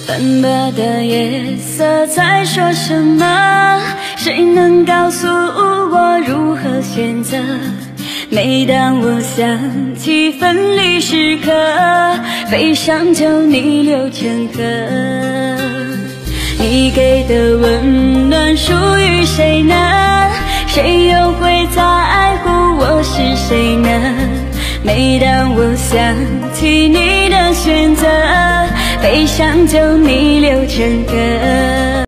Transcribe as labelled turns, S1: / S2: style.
S1: 斑驳的夜色在说什么？谁能告诉我如何选择？每当我想起分离时刻，悲伤就逆流成河。你给的温暖属于谁呢？谁又会在乎我是谁呢？每当我想起你的选择，悲伤就逆流成河。